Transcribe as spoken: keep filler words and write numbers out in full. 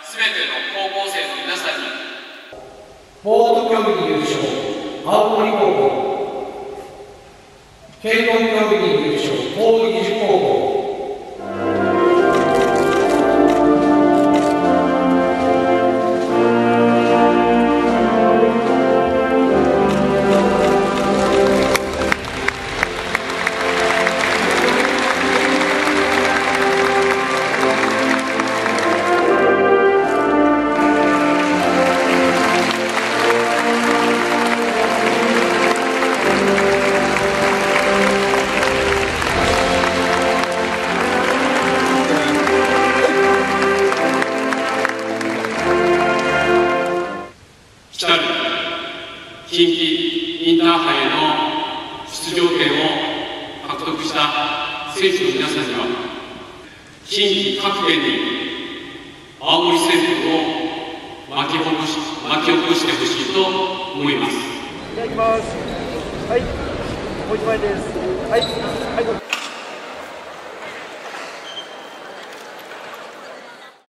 すべての高校生の皆さんに、 ボート競技優勝、青森高校。剣道競技優勝、東義塾高校。 来たる近畿インターハイへの出場権を獲得した選手の皆さんには、近畿各県に青森旋風を巻き起こし、巻き起こしてほしいと思います。 いただきます。はい、もう一枚です。はい、はい。